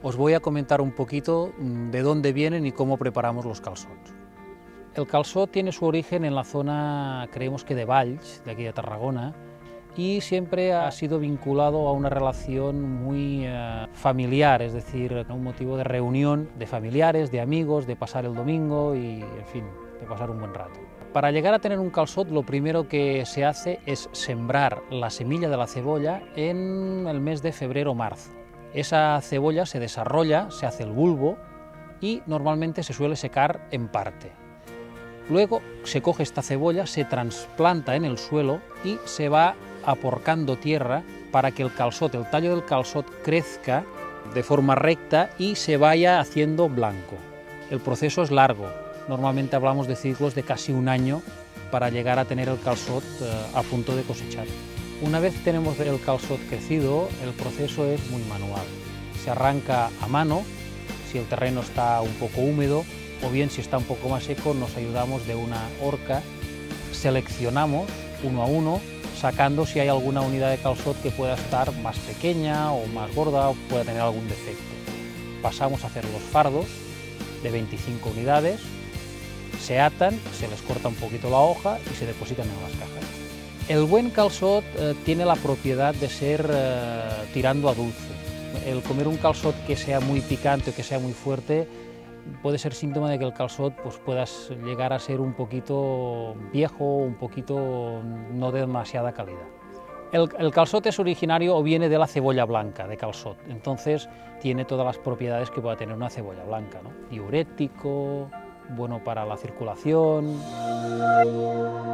os voy a comentar un poquito de dónde vienen y cómo preparamos los calçots. El calçot tiene su origen en la zona, creemos que de Valls, de aquí de Tarragona, y siempre ha sido vinculado a una relación muy familiar, es decir, un motivo de reunión de familiares, de amigos, de pasar el domingo y, en fin, de pasar un buen rato. Para llegar a tener un calçot, lo primero que se hace es sembrar la semilla de la cebolla en el mes de febrero o marzo. Esa cebolla se desarrolla, se hace el bulbo y normalmente se suele secar en parte. Luego se coge esta cebolla, se trasplanta en el suelo y se va aporcando tierra para que el calçot, el tallo del calçot, crezca de forma recta y se vaya haciendo blanco. El proceso es largo, normalmente hablamos de ciclos de casi un año para llegar a tener el calçot a punto de cosechar. Una vez tenemos el calçot crecido, el proceso es muy manual. Se arranca a mano, si el terreno está un poco húmedo, o bien si está un poco más seco, nos ayudamos de una horca, seleccionamos uno a uno, sacando si hay alguna unidad de calçot que pueda estar más pequeña o más gorda o pueda tener algún defecto. Pasamos a hacer los fardos de 25 unidades, se atan, se les corta un poquito la hoja y se depositan en las cajas. El buen calçot tiene la propiedad de ser tirando a dulce. El comer un calçot que sea muy picante o que sea muy fuerte puede ser síntoma de que el calçot pues, puedas llegar a ser un poquito viejo, un poquito no de demasiada calidad. El calçot es originario o viene de la cebolla blanca de calçot, entonces tiene todas las propiedades que pueda tener una cebolla blanca, ¿no? Diurético, bueno para la circulación.